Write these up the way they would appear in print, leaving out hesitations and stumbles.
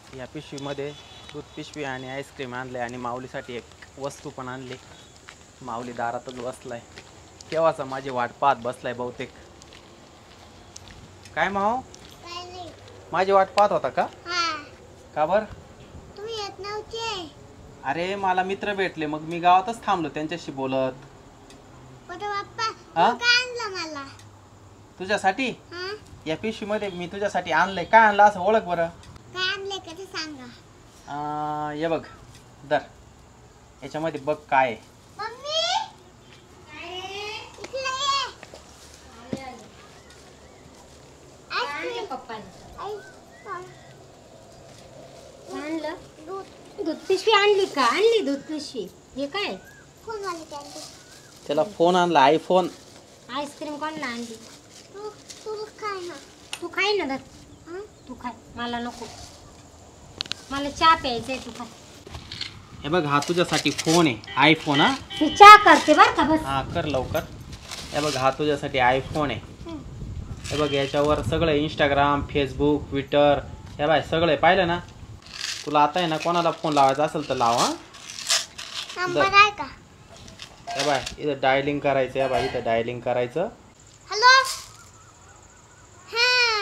या पिशवीमध्ये दूध पिशवी आणि आईस्क्रीम आणले आणि माऊलीसाठी एक वस्तू पण आणली. माऊली दारातच बसलाय, केव्हाचा माझी वाट पाहत बसलाय बहुतेक. काय माऊ, माझी वाट पाहत होता का? का बर? तुम्ही येत नव्हते. अरे मला मित्र भेटले, मग मी गावातच थांबलो त्यांच्याशी बोलत. बाप्पा हा? काय आणलं मला तुझ्यासाठी हा? या पिशवी मध्ये मी तुझ्यासाठी आणलंय. काय आणलं असं ओळख बरं. काय आणलंय का ते सांगा. ये बघ, दर याच्यामध्ये बघ काय आहे. मम्मी इकडे ये. आणलं पप्पाने. आणलं दूध पिशवी आणली का? आणली दूध पिशवी. हे काय? फोन आले त्यांचे. त्याला फोन आणला, आयफोन. आईस्क्रीम कोणला आणली? तू काय ना. तू खाय ना दर. तू खाय, मला नको. मला चहा प्यायचंय, तू खाय. हे बघ, हा तुझ्यासाठी फोन आहे, आयफोन. हा मी चहा करते बर का, बस. हा कर लवकर. हे बघ, हा तुझ्यासाठी आयफोन आहे. हे बघ, याच्यावर सगळं इंस्टाग्राम, फेसबुक, ट्विटर, हे बाय सगळे पाहिलं ना. तुला आता आहे ना कोणाला फोन लावायचा असेल तर लाव. हा नंबर आहे का? हे बाय इथं डायलिंग करायचं. हे बाय इथं डायलिंग करायचं. हॅलो. हा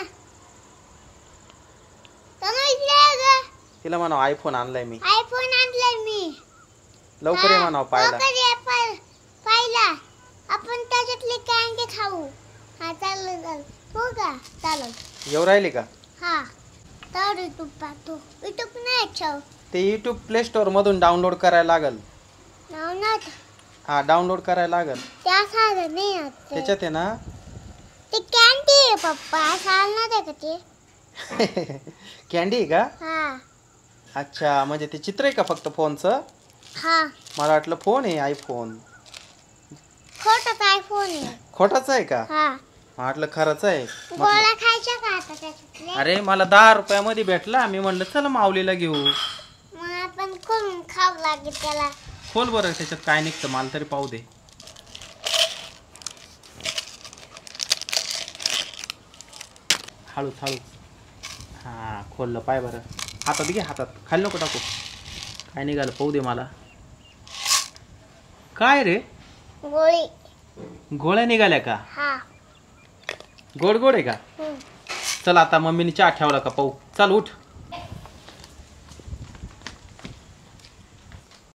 तनु इकडे ये ग. तिला म्हणाव आयफोन आणलाय मी. आयफोन आणलाय मी. लवकर ये म्हणाव पाहायला. लवकर ये पाहिला. आपण त्याच्यातले कँडी खाऊ. हा चालेल. हो का? चालेल. येऊ राहिली का? हा तर यूट्यूब पाहतो. यूट्यूब नाही ठेव. ते यूट्यूब प्ले स्टोर मधून डाउनलोड करायला लागल. नावनाथ हा डाउनलोड करायला लागल. त्या साधं नाही येत. त्याच्यात आहे ना ते कँडी आहे पप्पा. चालणार आहे का ते? कॅन्डी आहे का? हा. अच्छा, म्हणजे ते चित्र आहे का फक्त फोनचं? हा मला वाटलं फोन आहे आयफोन. खोटाच आयफोन आहे. खोटाच आहे का? हा. मला वाटलं खरंच आहे. गोळ्या खायच्या का आता त्याच्यातले? अरे मला 10 रुपयामध्ये भेटला. मी म्हणलं चला माऊलीला घेऊ. मग आपण करून खाऊ लागेल त्याला. खोल बरं, त्याच्यात काय निघतं मला तरी पाहू दे. हळूच हळूच. हा खोललं, पाय बरं. हातात घे, हातात. खाली नको टाकू. काय निघालं पाहू दे मला. काय रे? गोळी. गोळ्या निघाल्या का? हा. गोड गोड आहे का? चल आता मम्मीने चहा ठेवला का पाहू. चल उठ.